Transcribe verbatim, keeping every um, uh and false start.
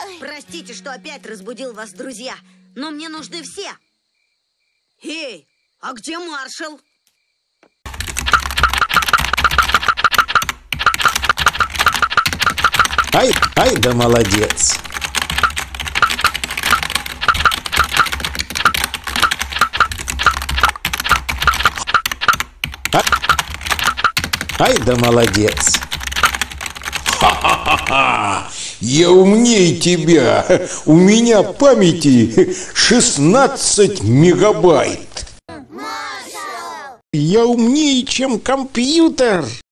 Простите, что опять разбудил вас, друзья, но мне нужны все. Эй, а где маршал? Ай, ай да молодец. А, ай да молодец. Ха-ха-ха! Я умнее тебя. У меня памяти шестнадцать мегабайт. Я умнее, чем компьютер.